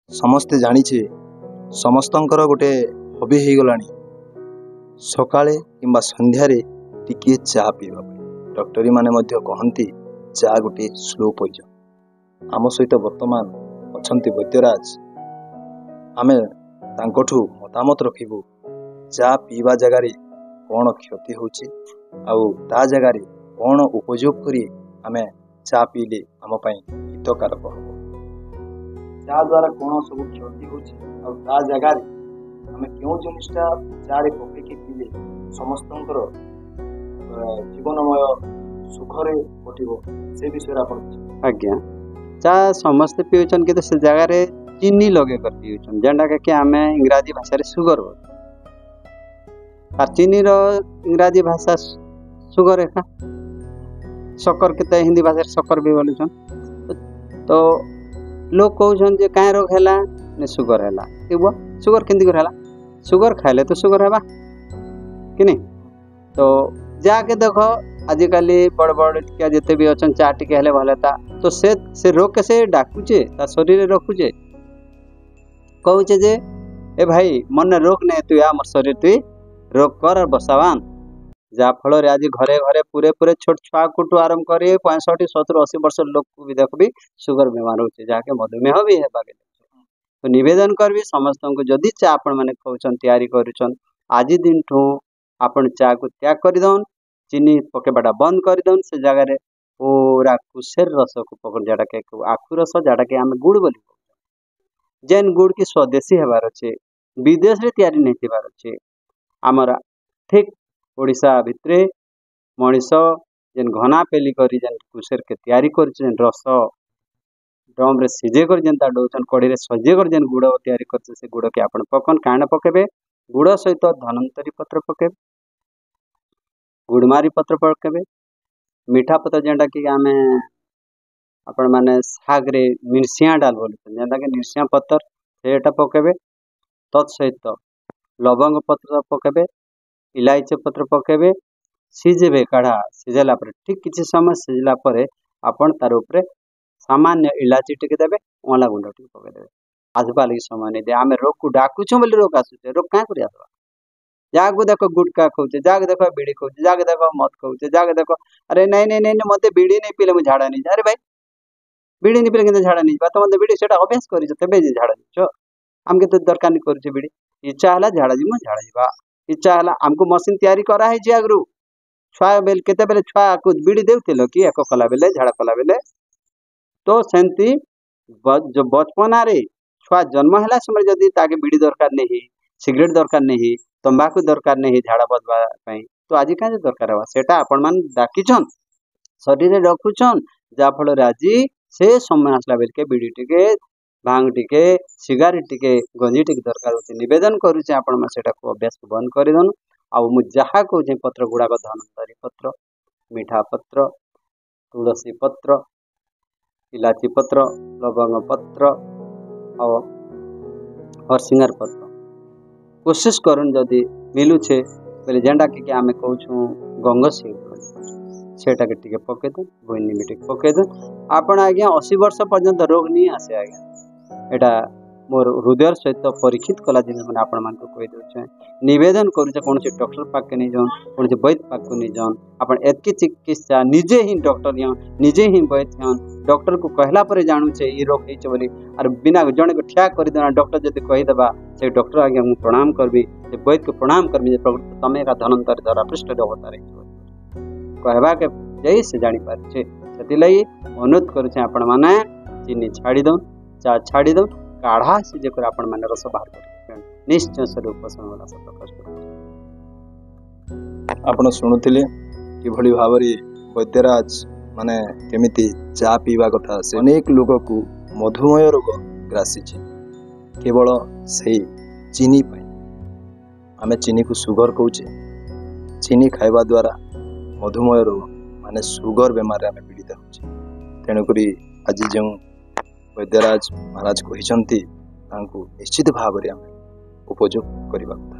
समस्ते जानिछे समस्तंकर गोटे हबी हो गलानी सकाळे किंबा संध्यारे टिके चा पीवा डॉक्टरी माने मध्य कहंती चा गोटे स्लो पॉइजन। आम सहित वर्तमान अछंती वैद्यराज आमे तांकोठू मतामत रखिबू चा पीवा जगार कौन क्षति होची आउ ता जगार कौन उपयोग करी आमे चा पीले आम पई हितकारक हो चा द्वारा कौन सब क्षति होची आउ ता जगार आमे क्यों जिनिसटा चा रे पकेकी पीले समस्तंकर जीवनमय सुखरे कटिबो से विषय आपण आज्ञा चा समस्त पिउछन के से जगह रे चीनी लगे कर पिउछन जेंडा के आमे इंग्रजी भाषा रे सुगर हो आ चीनी रो इंग्रजी भाषा सुगर है शक्कर के हिंदी भाषा शक्कर भी बोलुछन तो लोग कहउछन जे काहे रोग हैला ने सुगर हैला केबो सुगर केंदी कर हैला सुगर खाइले तो सुगर हेबा कि नहीं तो जाके देखो आजिकल बड़ बड़ टिका जिते भी अच्छा चा टिके हेले भलता तो से रोग कैसे डाकुचे ता शरीर रखुचे कहूचे जे ए भाई मन रोग नहीं तु मोर शरीर तु रोग कर और बसावान जा फल आज घरे घरे पूरे पूरे छोट छुआ कुटू आरंभ कर 65 70 80 वर्ष लोग को भी देख भी सुगर बीमार होचे जाके मधुमेह भी है तो निवेदन करबी समस्त को जदि चा आपण माने कहउछन तैयारी करूछन आज दिन ठू आपण चा को त्याग कर दन चीनी पकेबाटा बंद कर दन से जगह रे पूरा कुसेर रस को पकड़ जाटा के आखु रस जाटा के आमे गुड़ बोली जेन गुड़ की स्वदेशी हेबार अच्छे विदेश रे तैयारी नहीं थिबार अच्छे आमरा ठीक ओडिशा भितरे मनीष जेन घना पेली करी जेन कुसेर के तैयारी कर जेन रस ड्रम रे सिजे कर जेनता डोचन कड़ी रे सजे कर जेन गुड़ तैयारी कर से गुड़ के आपण पकन काण पकेबे गुड़ सहित धनंतरी पत्र पकेबे गुड़मारी पत्र पकेबे मीठा पत्र जेंटा कि आमे आपण माने साग रे मिर्सिया डाल बोलते जेंटा कि मिर्सिया पत्र सेटा पकेबे तत्सहित लवंग पत्र पकेबे इलायची पत्र पकेबे सिझेबे काढ़ा सिझेला पर ठीक किसी समय सिझला पर आपण तार ऊपर सामान्य इलायची टिके देबे ओला गुंड टिके पके देबे आजबा लगी समय नहीं दे आमे रोग को डाकुछु बोली रोग आसुचे रोग काहे करिया आसबा जागो देखो गुटका खाउचे जाग देखो बीड़ी खाउचे जाग देखो मद खाउचे जाग देखो अरे नहीं नहीं नहीं मते बीड़ी नहीं पीले मु झाड़ा नहीं अरे भाई बीड़ी नहीं पीले के झाड़ा नहीं बा तो मते बीड़ी सेटा अभ्यास करी तबे जे झाड़ा नहीं हमके तो दरकार नहीं करूचे बीड़ी इच्छा हला झाड़ा जी मु झाड़ा जीवा इच्छा हला हमको मशीन तैयारी करा है जे आगरू छुआ बेल केते बेले छुआ को बीड़ी देउतेलो कि एको कला बेले झाड़ा कला बेले तो सेंती जो बचपन रे छुआ जन्म हैला समय जदी ताके बीड़ी दरकार नहीं सिगरेट दरकार नहीं तंबाकू दरकार नहीं झाड़ा बदवा पई तो आज काहे दरकार हवा सेटा आपण मान डाकिछन शरीर रे रखुछन जा फल राजी से समय आसला बेल के बीड़ी टिके भांग टिके सिगारेट टिके गंजी टिके दरकार होते निवेदन करूचे आपण मा सेटा को अभ्यास को बंद कर दन आ मु जहा को जे पत्र गुडा को धनंतरी पत्र मीठा पत्र तुलसी पत्र इलायची पत्र लवंग पत्र और हरसिंगार पत्र कोशिश करन जदि मिलुछे बेले जेंडा के आमे कहूछु गंगसी सेटा के टिके पके दन गोइनी मिटे पके दन आपण आज्ञा 80 वर्ष पर्यंत रोग नहीं आसे आज्ञा एटा मोर हृदय सहित परीक्षित कला दिन मैंने आपण मान को कहि दउछे निवेदन करूचे कौन से डॉक्टर पाक के नहीं जान कौन से वैद्य पाक को नहीं जान आपण एतकी चिकित्सा निजे ही डॉक्टर या निजे ही वैद्य या डॉक्टर को कहला पर जानू छे ई रोग है बोली और बिना जने को ठिया कर देना डॉक्टर जदि कहि देबा से डॉक्टर आगे हम प्रणाम करबी से वैद्य को प्रणाम करबी जे प्रभु तमे का धनंतर धरा पृष्ठ अवतार कहबा के जई से जानि पार छे सेति लई अनुरोध करू छे आपण माने चीनी छाड़ी दन चा छाड़ी दन काढ़ा सिजे कर आपण माने रस बाहर कर निश्चय स्वरूप उपशम वाला सब प्रकाश कर आपण सुनुथिले कि भली भाबरी वैद्यराज माने केमिति चा पीवा कथा से अनेक लोग को मधुमेह रोग ग्रासी छे केवल से चीनी पाई आमे चीनी को सुगर कहूचे चीनी खाइबा द्वारा मधुमेह रोग माने सुगर बेमार आमे पीड़ित होचे तेणु करी आज जो वैद्यराज महाराज कहिसंती तांको निश्चित भाव में उपयोग करबा।